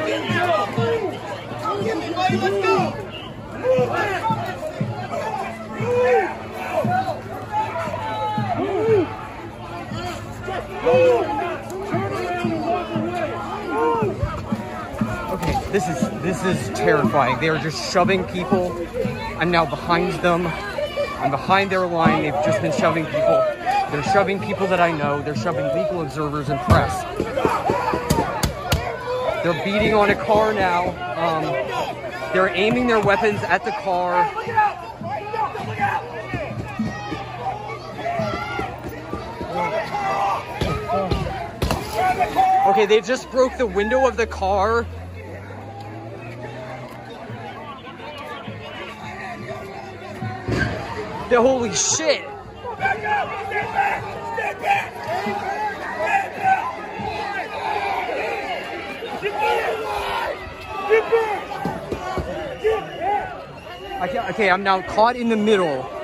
Let's go! Okay, this is terrifying. They are just shoving people. I'm now behind them. I'm behind their line. They've just been shoving people. They're shoving people that I know. They're shoving legal observers and press. They're beating on a car now. They're aiming their weapons at the car. Okay, they just broke the window of the car. Holy shit! Back up! Step back! Step back! Okay, I'm now caught in the middle.